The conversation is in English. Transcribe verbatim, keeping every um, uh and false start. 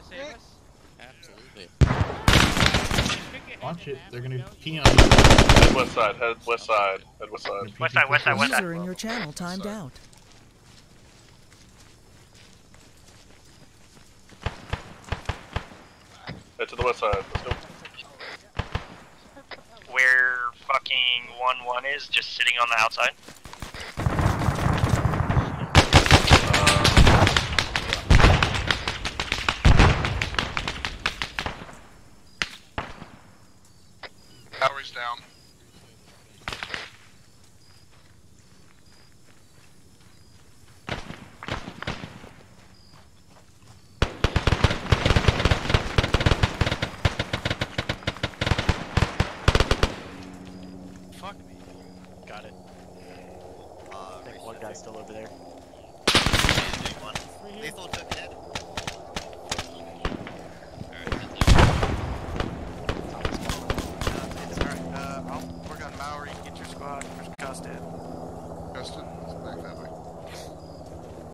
save us? Absolutely. Watch it. They're gonna pee on you. Head west side. Head west side. Head west side. West side, west side, west side. User in your channel timed out. Head to the west side. Let's go. Where fucking one one is, just sitting on the outside. Power's down. Fuck me. Got it. Uh, I think one guy's still over there. One. Lethal took hit. Alright, uh, I'll work on Maori, get your squad, first cost in. Justin, it's back that way.